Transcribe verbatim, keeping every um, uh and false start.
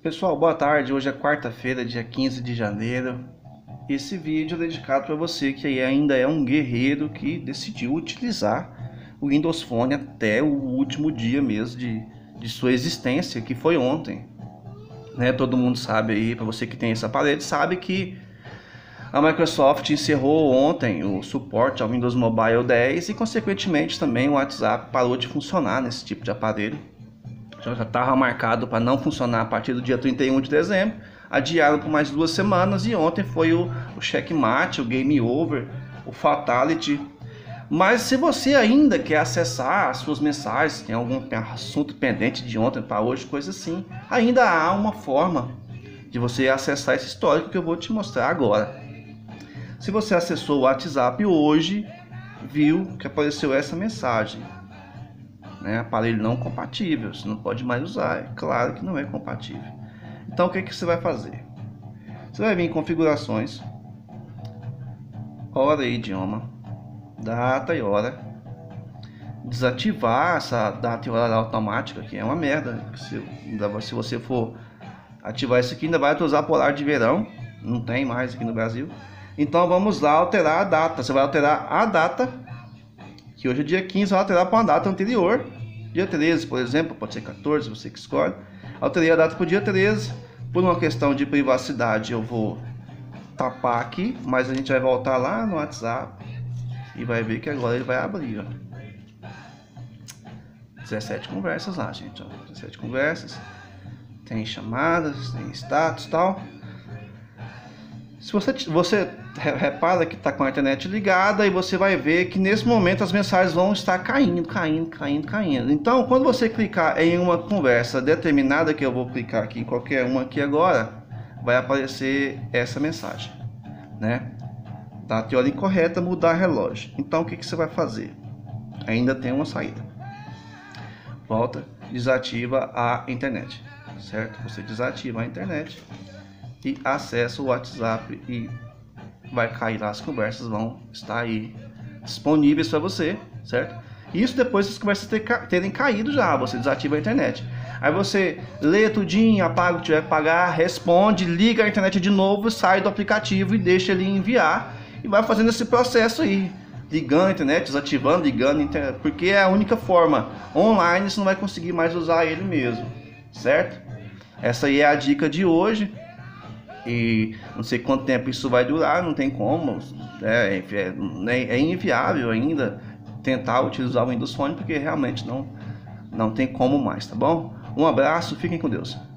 Pessoal, boa tarde. Hoje é quarta-feira, dia quinze de janeiro. Esse vídeo é dedicado para você que ainda é um guerreiro que decidiu utilizar o Windows Phone até o último dia mesmo de, de sua existência, que foi ontem. Né? Todo mundo sabe aí, para você que tem esse aparelho, sabe que a Microsoft encerrou ontem o suporte ao Windows Mobile dez e, consequentemente, também o WhatsApp parou de funcionar nesse tipo de aparelho. Já estava marcado para não funcionar a partir do dia trinta e um de dezembro, adiaram por mais duas semanas e ontem foi o, o checkmate, o game over, o fatality. Mas se você ainda quer acessar as suas mensagens, tem algum assunto pendente de ontem para hoje, coisa assim, ainda há uma forma de você acessar esse histórico que eu vou te mostrar agora. Se você acessou o WhatsApp hoje, viu que apareceu essa mensagem. Né, aparelho não compatível, você não pode mais usar, é claro que não é compatível. Então o que, que você vai fazer? Você vai vir em configurações, hora e idioma, data e hora, desativar essa data e hora automática, que é uma merda. Se, se você for ativar isso aqui, ainda vai usar polar de verão, não tem mais aqui no Brasil. Então vamos lá alterar a data. Você vai alterar a data, que hoje é dia quinze, vai alterar para uma data anterior, dia treze, por exemplo, pode ser quatorze, você que escolhe. Alterei a data para o dia treze, por uma questão de privacidade eu vou tapar aqui, mas a gente vai voltar lá no WhatsApp e vai ver que agora ele vai abrir, ó. dezessete conversas lá, gente, ó. dezessete conversas, tem chamadas, tem status e tal. Se você, você repara que está com a internet ligada, e você vai ver que nesse momento as mensagens vão estar caindo, caindo, caindo, caindo. Então, quando você clicar em uma conversa determinada, que eu vou clicar aqui em qualquer uma aqui agora, vai aparecer essa mensagem, né? Data e hora incorreta, mudar relógio. Então, o que, que você vai fazer? Ainda tem uma saída. Volta, desativa a internet, certo? Você desativa a internet e acessa o WhatsApp e vai cair lá, as conversas vão estar aí disponíveis para você, certo? Isso depois das conversas terem caído já, você desativa a internet. Aí você lê tudinho, apaga o que tiver que pagar, responde, liga a internet de novo, sai do aplicativo e deixa ele enviar e vai fazendo esse processo aí, ligando a internet, desativando, ligando a internet, porque é a única forma. Online você não vai conseguir mais usar ele mesmo, certo? Essa aí é a dica de hoje. E não sei quanto tempo isso vai durar, não tem como, é, é, é inviável ainda tentar utilizar o Windows Phone, porque realmente não, não tem como mais, tá bom? Um abraço, fiquem com Deus.